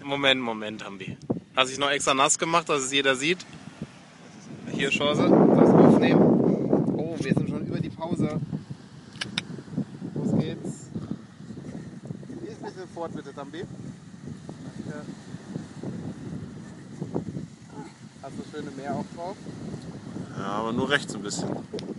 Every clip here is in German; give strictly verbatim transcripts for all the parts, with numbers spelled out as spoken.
Moment, Moment, Hambi. Hast dich noch extra nass gemacht, dass es jeder sieht? Hier, Chance, das aufnehmen. Oh, wir sind schon über die Pause. Los geht's. Hier ist ein bisschen fort, bitte, Hambi. Ja. Hast du das schöne Meer auch drauf? Ja, aber nur rechts ein bisschen.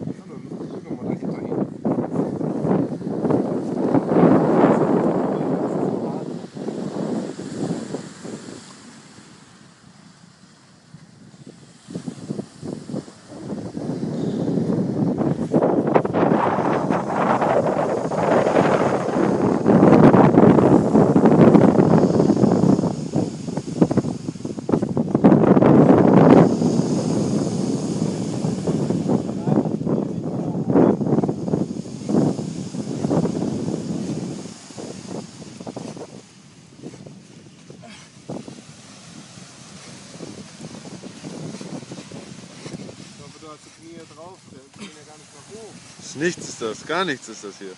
Die Knie drauf, die gehen ja gar nicht mehr hoch. Das ist nichts ist das, gar nichts ist das hier.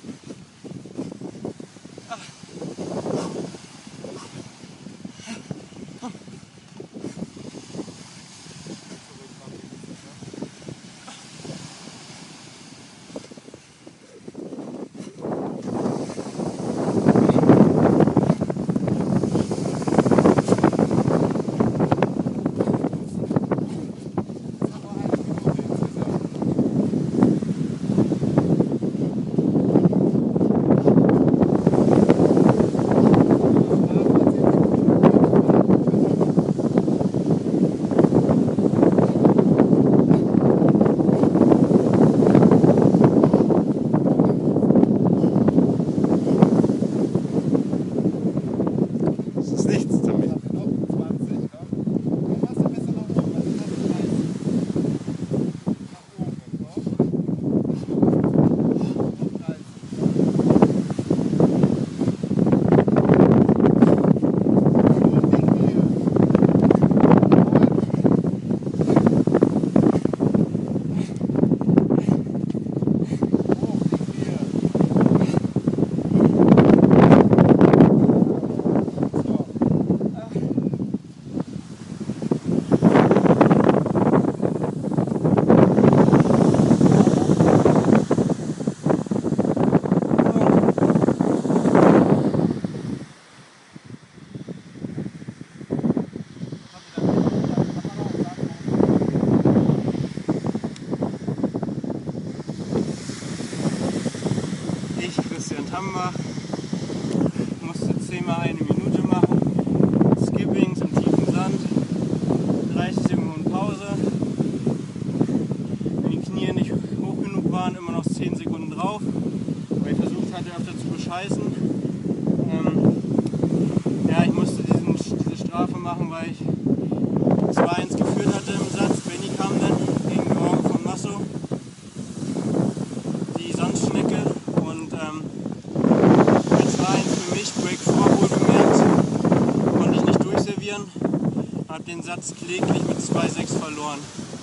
Ich, Christian Tambach, musste zehnmal eine Minute machen, Skippings im tiefen Sand, dreißig Sekunden Pause, wenn die Knie nicht hoch genug waren, immer noch zehn Sekunden drauf, weil ich versucht hatte öfter zu bescheißen. Ähm, ja, ich musste diesen, diese Strafe machen, weil ich zwei eins geführt hatte im Satz. Benny kam dann gegen Georg von Masso, die Sandschnecke. Und ähm, bei zwei eins für mich, Break vor wohlgemerkt, konnte ich nicht durchservieren, habe den Satz kläglich mit zwei sechs verloren.